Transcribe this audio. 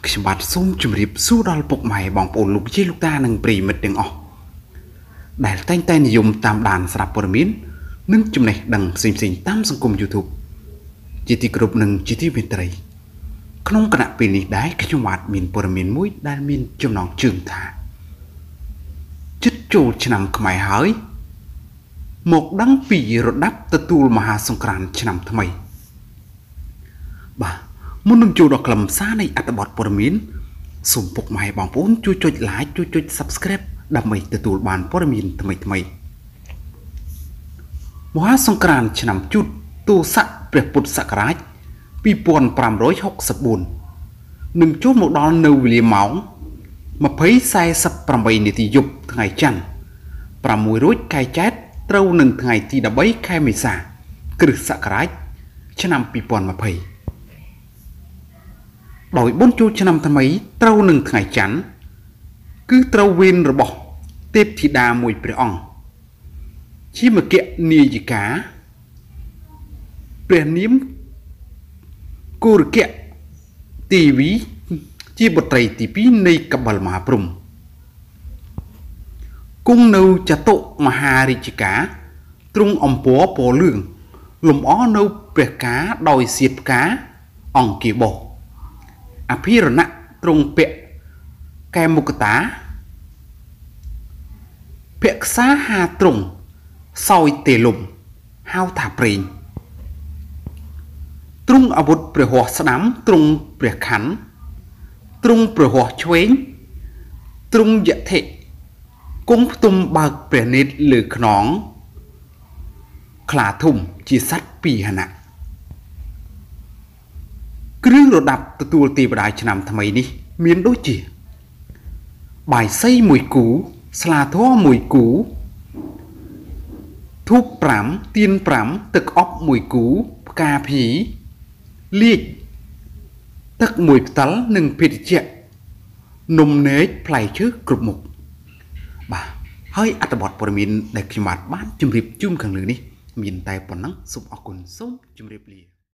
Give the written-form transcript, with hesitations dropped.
ខ្ញុំបាទសូមជម្រាបសួរដល់ពុកម៉ែបងប្អូនលោកយាយលោកតានិងប្រិយមិត្តទាំងអស់ដែលតែងតែនិយមតាមដានស្រាប់ព័ត៌មាននិងចំណេះដឹងផ្សេងៗតាមសង្គម YouTube ជាទីគោរពនិងជាទីមេត្រីក្នុងគណៈពេលនេះដែរខ្ញុំបាទមានព័ត៌មានមួយដែលមានចំណងជើងថាជិតចូលឆ្នាំខ្មែរហើយមកដឹងពីរដាប់ទទួលមហាសង្គ្រាមឆ្នាំថ្មីបាទមុននឹងចូលដល់ខ្លឹមសារនៃអត្ថបទព័ត៌មានសូមពុកម៉ែបងប្អូនជួយចុច like ជួយចុច subscribe ដើម្បីទទួលបានព័ត៌មានថ្មីៗមហាសង្គ្រាមឆ្នាំជូតទស័កព្រះពុទ្ធសករាជ2564នឹងចូលមកដល់នៅវេលាម៉ោង 20:48 នាទីយប់ថ្ងៃច័ន្ទ6រោចខែចែកត្រូវនឹងថ្ងៃទី13ខែមេសា គ្រិស្តសករាជឆ្នាំ2020ដោយបុណ្យចូលឆ្នាំថ្មីត្រូវនឹងថ្ងៃច័ន្ទគឺត្រូវវេនរបស់ទេពធីតាមួយព្រះអង្គជាមគនាយិកាព្រះនាមគោរគៈទេវីជាបុត្រីទី2នៃកបិលមហាព្រហ្មគង់នៅចតុមហារាជការទ្រង់អំពរពណ៌លឿងលំអនៅព្រះការដោយសៀតផ្កាអង្គាបោះអភិរណៈទ្រង់ពាក់កែមុគតាភក្សាហាទ្រង់សោយទេលំហៅថាប្រេងទ្រង់អាវុធព្រះហស្ថស្ដាំទ្រង់ព្រះខ័នទ្រង់ព្រះហស្ថឆ្វេងទ្រង់យធិគង់ផ្ទុំបើកព្រះនេត្រលើខ្នងខ្លាធំជាសត្វពីរហណៈគ្រឿងរដាប់ទទួលទេវតាឆ្នាំថ្មីនេះមានដូចជាបាយសីមួយគូស្លាធម៌មួយគូធូប5ទៀន5ទឹកអប់មួយគូផ្កាភីលាជទឹកមួយផ្តិលនិងភេទជ្ជៈនំនែកផ្លែឈើគ្រប់មុខបាទហើយអត្ថបទព័ត៌មានដែលខ្ញុំបានជម្រាបជូនខាងលើនេះមានតែប៉ុណ្ណឹងសូមអរគុណសូមជម្រាបលា